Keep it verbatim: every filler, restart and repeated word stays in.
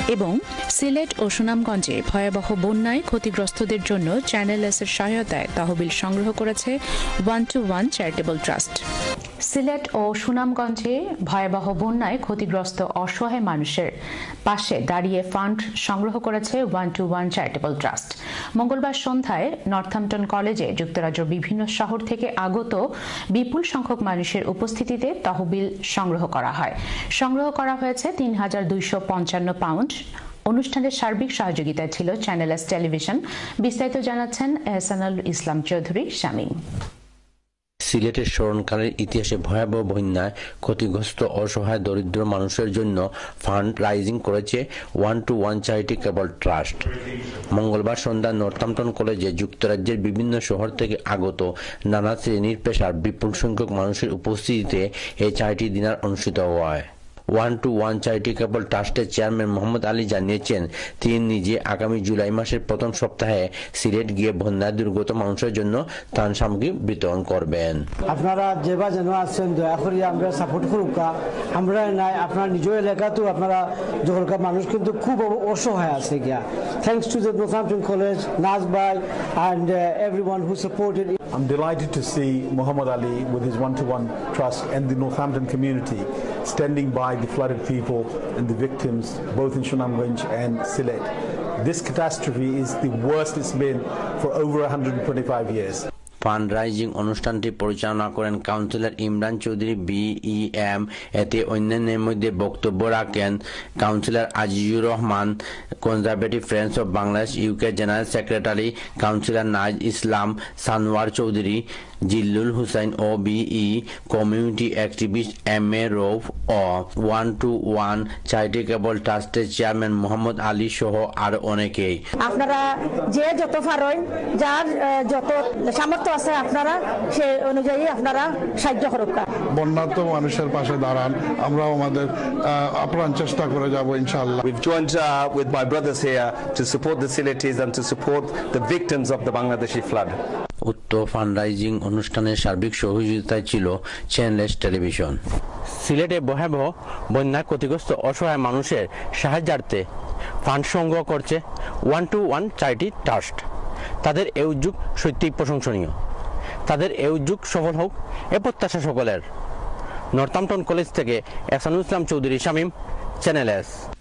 এবং সিলেট ও সুনামগঞ্জে ভয়াবহ বন্যায় ক্ষতিগ্রস্তদের জন্য চ্যানেল এস এর সহায়তায় তহবিল সংগ্রহ করেছে one two one charitable trust. Sylhet ও সুনামগঞ্জে ভয়াবহ বন্যায় ক্ষতিগ্রস্ত অসহায় মানুষের পাশে দাঁড়িয়ে ফান্ড সংগ্রহ করেছে one two one charitable trust. মঙ্গলবার সন্ধ্যায় নর্থহ্যাম্পটন কলেজে যুক্তরাজ্যের বিভিন্ন শহর থেকে আগত বিপুল সংখ্যক মানুষের উপস্থিতিতে তহবিল সংগ্রহ করা হয়। সংগ্রহ করা হয়েছে তিন হাজার দুইশো পঞ্চান্ন পাউন্ড। অনুষ্ঠানের সার্বিক সহযোগিতায় ছিল চ্যানেল এস টেলিভিশন। বিস্তারিত জানাচ্ছেন এহসানুল ইসলাম চৌধুরী শামীম। সিলেটের স্মরণকালের ইতিহাসে ভয়াবহ বন্যায় ক্ষতিগ্রস্ত অসহায় দরিদ্র মানুষের জন্য ফান্ড রাইজিং করেছে one two one charitable trust. মঙ্গলবার সন্ধ্যায় নর্থহ্যাম্পটন কলেজে যুক্তরাজ্যের বিভিন্ন শহর থেকে আগত নানা শ্রেণীর পেশার বিপুল সংখ্যক মানুষের উপস্থিতিতে এই চ্যারিটি ডিনার অনুষ্ঠিত হয়। ওয়ান টু ওয়ান চ্যারিটেবল ট্রাস্টের চেয়ারম্যান মোহাম্মদ আলী জানিয়েছেন, তিনি নিজে আগামী জুলাই মাসের প্রথম সপ্তাহে সিলেট গিয়ে বন্যায় দুর্গত মানুষের জন্য ত্রাণ সামগ্রী বিতরণ করবেন। আপনারা যেবা যেন আছেন দয়া করে আমরা সাপোর্ট করুকা। আমরা নাই আপনার নিজ এলাকাতেও আপনারা যখনকার মানুষ কিন্তু খুব অসহায় আছে গিয়া। Thanks to the Northampton College, Naz Bhai and uh, everyone who supported. I'm delighted to see Muhammad Ali with his one to one trust and the Northampton community standing by the flooded people and the victims both in Sunamganj and Sylhet. This catastrophe is the worst it's been for over one hundred twenty-five years. Fund raising অনুষ্ঠানটি পরিচালনা করেন councillor Imran Chowdhury বিইএম। এতে অন্যান্যের মধ্যে বক্তব্য রাখেন councillor Azizur Rahman, Conservative Friends of Bangladesh UK general secretary councillor Naz Islam, Sanowar Chowdhury, Jillul Hussain O B E, community activist M A Rouf ও one two one charitable ট্রাস্টের চেয়ারম্যান মোহাম্মদ আলী সহ আরো অনেকেই। আপনারা যে যত পারেন, যার যত সামর্থ্য আছে আপনারা সেই অনুযায়ী আপনারা সাহায্য করুন। বন্যার্ত মানুষের পাশে দাঁড়ান, আমরাও আমাদের আপ্রাণ চেষ্টা করে যাব ইনশাআল্লাহ। We've joined uh, with my brothers here to support the Sylhetis and to support the victims of the Bangladeshi flood. উক্ত ফান্ডরাইজিং অনুষ্ঠানের সার্বিক সহযোগিতায় ছিল চ্যানেল এস টেলিভিশন। সিলেটে ভয়াবহ বন্যায় ক্ষতিগ্রস্ত অসহায় মানুষের সাহায্যার্থে ফান্ড সংগ্রহ করছে one two one charity trust. তাদের এই উদ্যোগ সত্যিই প্রশংসনীয়। তাদের এই উদ্যোগ সফল হোক এ প্রত্যাশা সকলের। নর্থহ্যাম্পটন কলেজ থেকে এহসানুল ইসলাম চৌধুরী শামীম, চ্যানেল এস।